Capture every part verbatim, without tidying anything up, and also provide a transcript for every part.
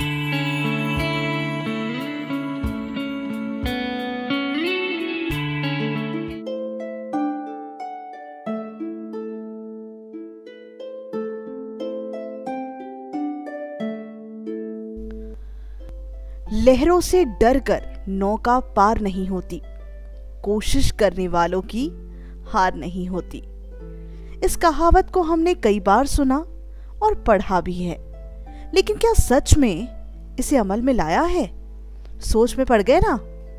लहरों से डरकर नौका पार नहीं होती, कोशिश करने वालों की हार नहीं होती। इस कहावत को हमने कई बार सुना और पढ़ा भी है, लेकिन क्या सच में इसे अमल में लाया है? सोच में पड़ गए ना?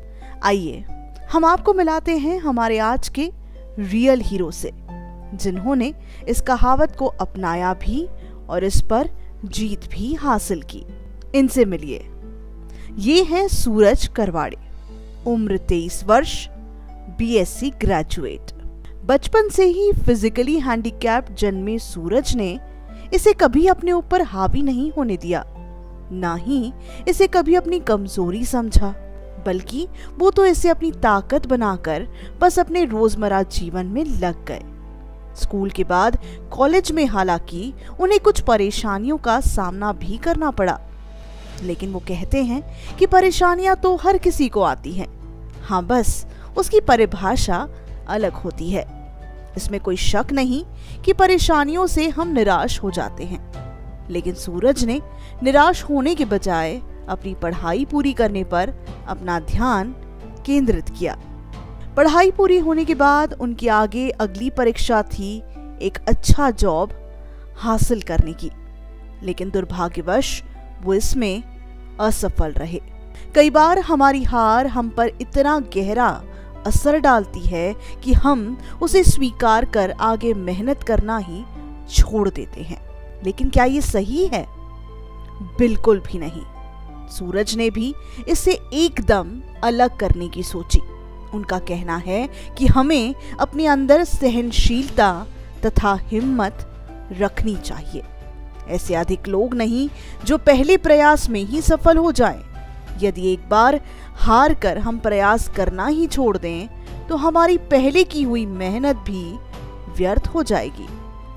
आइए हम आपको मिलाते हैं हमारे आज के रियल हीरो से, जिन्होंने इस कहावत को अपनाया भी और इस पर जीत भी हासिल की। इनसे मिलिए। ये हैं सूरज करवाड़े, उम्र तेईस वर्ष, बीएससी ग्रेजुएट। बचपन से ही फिजिकली हैंडीकैप्ड जन्मे सूरज ने इसे कभी अपने ऊपर हावी नहीं होने दिया, ना ही इसे कभी अपनी कमजोरी समझा, बल्कि वो तो इसे अपनी ताकत बनाकर बस अपने रोजमर्रा जीवन में लग गए। स्कूल के बाद कॉलेज में हालांकि उन्हें कुछ परेशानियों का सामना भी करना पड़ा, लेकिन वो कहते हैं कि परेशानियां तो हर किसी को आती हैं, हाँ बस उसकी परिभाषा अलग होती है। इसमें कोई शक नहीं कि परेशानियों से हम निराश हो जाते हैं, लेकिन सूरज ने निराश होने के बजाय अपनी पढ़ाई पूरी करने पर अपना ध्यान केंद्रित किया। पढ़ाई पूरी होने के बाद उनकी आगे अगली परीक्षा थी एक अच्छा जॉब हासिल करने की, लेकिन दुर्भाग्यवश वो इसमें असफल रहे। कई बार हमारी हार हम पर इतना गहरा असर डालती है कि हम उसे स्वीकार कर आगे मेहनत करना ही छोड़ देते हैं, लेकिन क्या ये सही है? बिल्कुल भी नहीं। सूरज ने भी इसे एकदम अलग करने की सोची। उनका कहना है कि हमें अपने अंदर सहनशीलता तथा हिम्मत रखनी चाहिए। ऐसे अधिक लोग नहीं जो पहले प्रयास में ही सफल हो जाएं। यदि एक बार हार कर हम प्रयास करना ही छोड़ दें तो हमारी पहले की हुई मेहनत भी व्यर्थ हो जाएगी।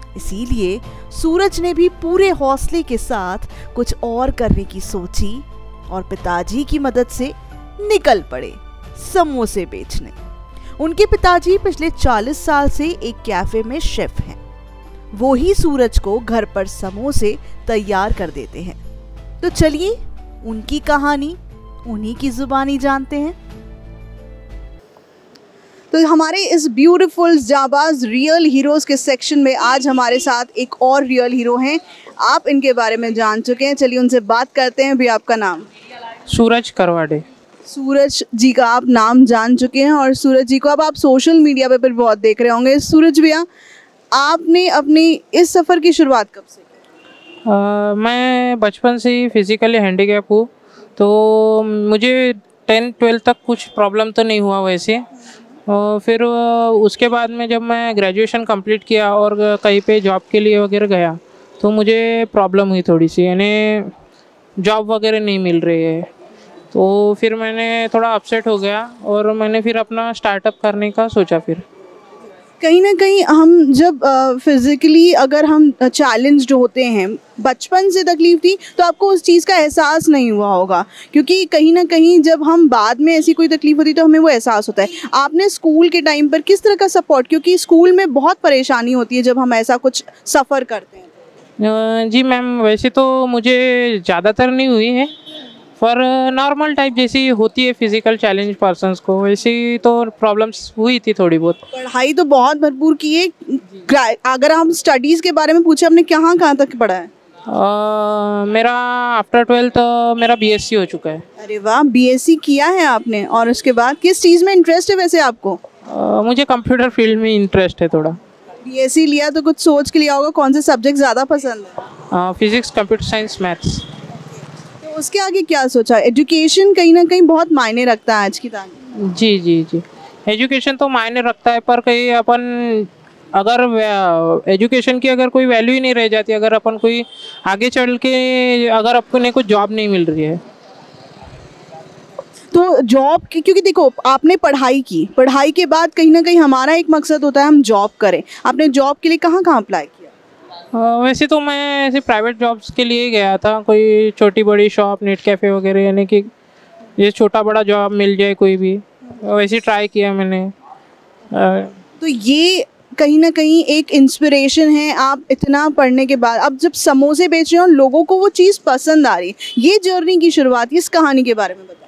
इसीलिए सूरज ने भी पूरे हौसले के साथ कुछ और करने की सोची और पिताजी की मदद से निकल पड़े समोसे बेचने। उनके पिताजी पिछले चालीस साल से एक कैफे में शेफ हैं। वो ही सूरज को घर पर समोसे तैयार कर देते हैं। तो चलिए उनकी कहानी उन्हीं की जुबानी जानते हैं। तो हमारे इस ब्यूटीफुल जाबाज रियल हीरोज के सेक्शन में आज हमारे साथ एक और रियल हीरो हैं। आप इनके बारे में जान चुके हैं, चलिए उनसे बात करते हैं। भी आपका नाम? सूरज करवाड़े। सूरज जी का आप नाम जान चुके हैं और सूरज जी को अब आप सोशल मीडिया पे बहुत देख रहे होंगे। सूरज भैया, आपने अपनी इस सफ़र की शुरुआत कब से की? uh, मैं बचपन से ही फिज़िकली हैंडीकैप हूँ, तो मुझे टेंथ ट्वेल्थ तक कुछ प्रॉब्लम तो नहीं हुआ वैसे। uh, फिर uh, उसके बाद में जब मैं ग्रेजुएशन कंप्लीट किया और कहीं पे जॉब के लिए वगैरह गया तो मुझे प्रॉब्लम हुई थोड़ी सी, यानी जॉब वगैरह नहीं मिल रही है। तो फिर मैंने थोड़ा अपसेट हो गया और मैंने फिर अपना स्टार्टअप करने का सोचा। फिर कहीं ना कहीं हम जब फिज़िकली अगर हम चैलेंज्ड होते हैं, बचपन से तकलीफ थी तो आपको उस चीज़ का एहसास नहीं हुआ होगा, क्योंकि कहीं ना कहीं जब हम बाद में ऐसी कोई तकलीफ होती है तो हमें वो एहसास होता है। आपने स्कूल के टाइम पर किस तरह का सपोर्ट, क्योंकि स्कूल में बहुत परेशानी होती है जब हम ऐसा कुछ सफ़र करते हैं? जी मैम, वैसे तो मुझे ज़्यादातर नहीं हुई है, पर नॉर्मल टाइप जैसी होती है फिजिकल चैलेंज पर्सन्स को, वैसी तो प्रॉब्लम्स हुई थी थोड़ी बहुत। पढ़ाई तो बहुत भरपूर की है। अगर हम स्टडीज़ के बारे में पूछे, आपने कहाँ कहाँ तक पढ़ा है? आ, मेरा आफ्टर ट्वेल्थ मेरा बीएससी हो चुका है। अरे वाह, बीएससी किया है आपने। और उसके बाद किस चीज़ में इंटरेस्ट है वैसे आपको? आ, मुझे कंप्यूटर फील्ड में इंटरेस्ट है थोड़ा। बीएससी लिया तो कुछ सोच के लिया होगा, कौन से सब्जेक्ट ज़्यादा पसंद है? Physics, computer science, maths. उसके आगे क्या सोचा? एजुकेशन कहीं ना कहीं बहुत मायने रखता है आज की तारीख में। जी जी जी, एजुकेशन तो मायने रखता है, पर कहीं अपन अगर एजुकेशन की अगर कोई वैल्यू ही नहीं रह जाती, अगर अपन कोई आगे चल के अगर अपने को जॉब नहीं मिल रही है तो जॉब की, क्योंकि देखो आपने पढ़ाई की, पढ़ाई के बाद कहीं ना कहीं हमारा एक मकसद होता है हम जॉब करें। आपने जॉब के लिए कहाँ कहाँ अप्लाई किया? वैसे तो मैं ऐसे प्राइवेट जॉब्स के लिए गया था, कोई छोटी बड़ी शॉप, नेट कैफ़े वगैरह, यानी कि ये छोटा बड़ा जॉब मिल जाए कोई भी, वैसे ट्राई किया मैंने। तो ये कहीं ना कहीं एक इंस्पिरेशन है, आप इतना पढ़ने के बाद अब जब समोसे बेच रहे हो लोगों को वो चीज़ पसंद आ रही, ये जर्नी की शुरुआत, इस कहानी के बारे में बताएं।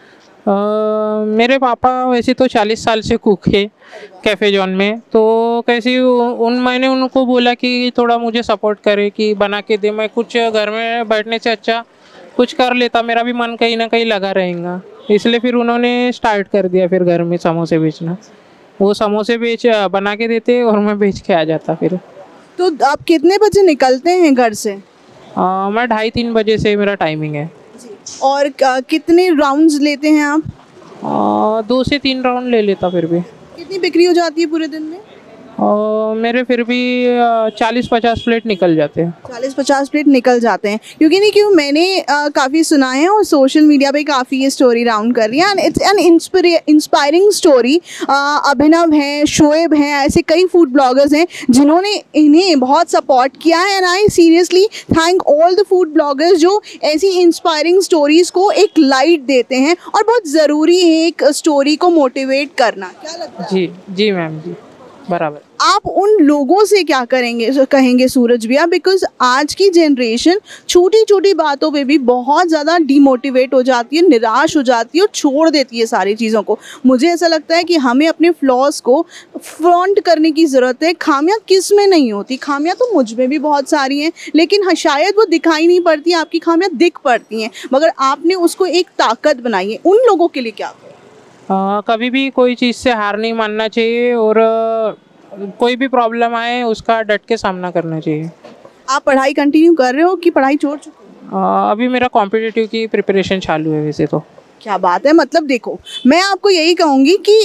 Uh, मेरे पापा वैसे तो चालीस साल से कुक है कैफ़े जॉन में, तो कैसे उन मैंने उनको बोला कि थोड़ा मुझे सपोर्ट करे कि बना के दे, मैं कुछ घर में बैठने से अच्छा कुछ कर लेता, मेरा भी मन कहीं ना कहीं लगा रहेगा, इसलिए फिर उन्होंने स्टार्ट कर दिया फिर घर में समोसे बेचना। वो समोसे बेच बना के देते और मैं बेच के आ जाता फिर। तो आप कितने बजे निकलते हैं घर से? uh, मैं ढाई तीन बजे से मेरा टाइमिंग है। और कितने राउंड्स लेते हैं आप? आ, दो से तीन राउंड ले लेता फिर भी। कितनी बिक्री हो जाती है पूरे दिन में? आ, मेरे फिर भी चालीस पचास प्लेट निकल जाते हैं। चालीस पचास प्लेट निकल जाते हैं, क्योंकि नहीं क्यों मैंने आ, काफ़ी सुना है और सोशल मीडिया पे काफ़ी ये स्टोरी राउंड कर रही है and it's an inspiring story. Abhinav हैं, शोएब हैं, ऐसे कई फूड ब्लॉगर्स हैं जिन्होंने इन्हें बहुत सपोर्ट किया है and I seriously thank all the food bloggers जो ऐसी इंस्पायरिंग स्टोरीज़ को एक लाइट देते हैं, और बहुत ज़रूरी है एक स्टोरी को मोटिवेट करना। क्या लगता है? जी जी मैम, जी बराबर। आप उन लोगों से क्या करेंगे कहेंगे सूरज भैया, बिकॉज आज की जनरेशन छोटी छोटी बातों पे भी बहुत ज़्यादा डिमोटिवेट हो जाती है, निराश हो जाती है और छोड़ देती है सारी चीज़ों को। मुझे ऐसा लगता है कि हमें अपने फ्लॉज को फ्रंट करने की ज़रूरत है। खामियां किस में नहीं होती, खामियां तो मुझ में भी बहुत सारी हैं, लेकिन हाँ शायद वो दिखाई नहीं पड़ती, आपकी खामियां दिख पड़ती हैं, मगर आपने उसको एक ताकत बनाई है। उन लोगों के लिए क्या करें? आ, कभी भी कोई चीज़ से हार नहीं मानना चाहिए, और आ, कोई भी प्रॉब्लम आए उसका डट के सामना करना चाहिए। आप पढ़ाई कंटिन्यू कर रहे हो कि पढ़ाई छोड़ चुके हो? आ, अभी मेरा कॉम्पिटिटिव की प्रिपरेशन चालू है वैसे तो। क्या बात है, मतलब देखो मैं आपको यही कहूँगी कि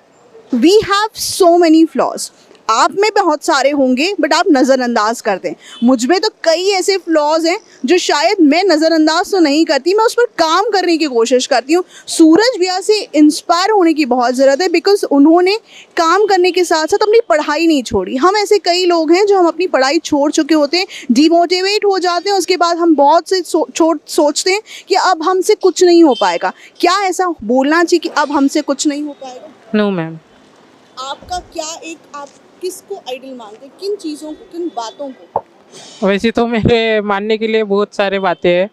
we have so many flaws. आप में बहुत सारे होंगे बट आप नज़रअंदाज करते हैं, मुझ में तो कई ऐसे फ्लॉज हैं जो शायद मैं नज़रअंदाज तो नहीं करती, मैं उस पर काम करने की कोशिश करती हूँ। सूरज भैया से इंस्पायर होने की बहुत ज़रूरत है, बिकॉज उन्होंने काम करने के साथ साथ अपनी पढ़ाई नहीं छोड़ी। हम ऐसे कई लोग हैं जो हम अपनी पढ़ाई छोड़ चुके होते हैं, डिमोटिवेट हो जाते हैं, उसके बाद हम बहुत से सो, छोड़ सोचते हैं कि अब हमसे कुछ नहीं हो पाएगा। क्या ऐसा बोलना चाहिए कि अब हमसे कुछ नहीं हो पाएगा? No ma'am. आपका क्या एक, आप किसको आइडल मानते हैं, किन चीज़ों को, किन बातों को? वैसे तो मेरे मानने के लिए बहुत सारे बातें हैं,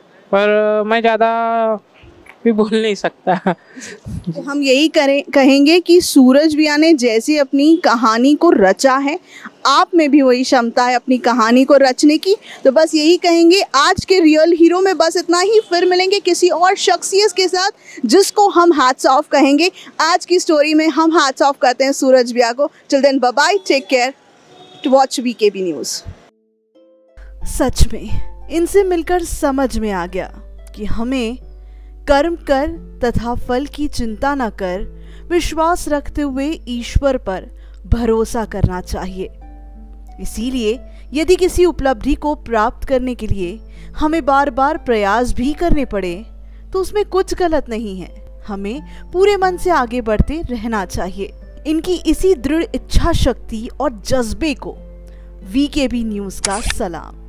पर मैं ज़्यादा भी बोल नहीं सकता। तो हम यही करें कहेंगे कि सूरज भैया ने जैसे अपनी कहानी को रचा है, आप में भी वही क्षमता है अपनी कहानी को रचने की। तो बस यही कहेंगे आज के रियल हीरो में बस इतना ही, फिर मिलेंगे किसी और शख्सियत के साथ जिसको हम हैट्स ऑफ कहेंगे। आज की स्टोरी में हम हैट्स ऑफ करते हैं सूरज भैया को। Till then bye bye, take care, to watch VKB news. सच में इनसे मिलकर समझ में आ गया कि हमें कर्म कर तथा फल की चिंता न कर, विश्वास रखते हुए ईश्वर पर भरोसा करना चाहिए। इसीलिए यदि किसी उपलब्धि को प्राप्त करने के लिए हमें बार बार प्रयास भी करने पड़े तो उसमें कुछ गलत नहीं है। हमें पूरे मन से आगे बढ़ते रहना चाहिए। इनकी इसी दृढ़ इच्छा शक्ति और जज्बे को वीकेबी न्यूज़ का सलाम।